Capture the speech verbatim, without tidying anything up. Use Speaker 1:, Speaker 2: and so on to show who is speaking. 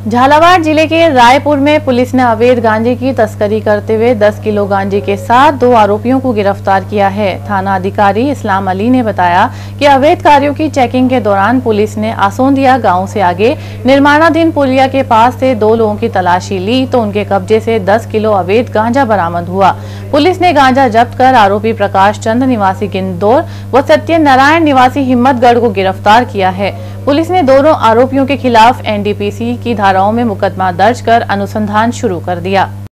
Speaker 1: झालावाड़ जिले के रायपुर में पुलिस ने अवैध गांजे की तस्करी करते हुए दस किलो गांजे के साथ दो आरोपियों को गिरफ्तार किया है। थाना अधिकारी इस्लाम अली ने बताया कि अवैध कार्यों की चेकिंग के दौरान पुलिस ने आसोंदिया गांव से आगे निर्माणाधीन पुलिया के पास से दो लोगों की तलाशी ली तो उनके कब्जे से दस किलो अवैध गांजा बरामद हुआ। पुलिस ने गांजा जब्त कर आरोपी प्रकाश चंद निवासी गिंदौर व सत्यनारायण निवासी हिम्मतगढ़ को गिरफ्तार किया है। पुलिस ने दोनों आरोपियों के खिलाफ एन डी पी सी की धाराओं में मुकदमा दर्ज कर अनुसंधान शुरू कर दिया।